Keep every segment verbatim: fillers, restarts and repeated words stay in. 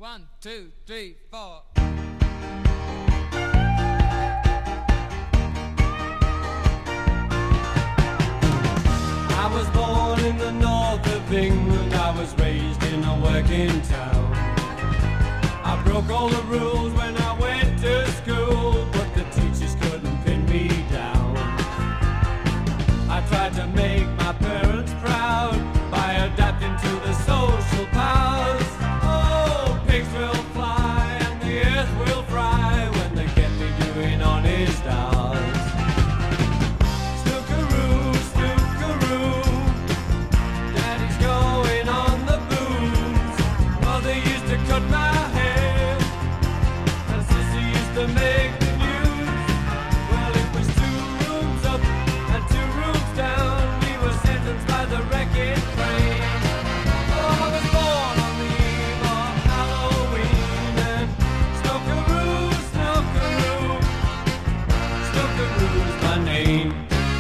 One, two, three, four. I was born in the north of England, I was raised in a working town. I broke all the rules when I went to school, but the teachers couldn't pin me down. I tried to make my parents proud by adapting to the social powers. Oh, pigs will fly and the earth will fry when they get me doing honest hours. Snookeroo, snookeroo, Daddy's going on the booze. Mother used to cut my hair and Sister used to make the news. Well, it was two rooms up and two rooms down. We were sentenced by the wrecking train. Oh, I was born on the eve of Halloween, and snookeroo, snookeroo, snookeroo's my name.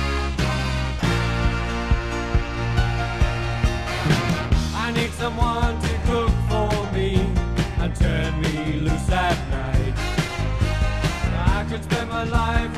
I need someone to cook for me and turn me loose at night. I could spend my life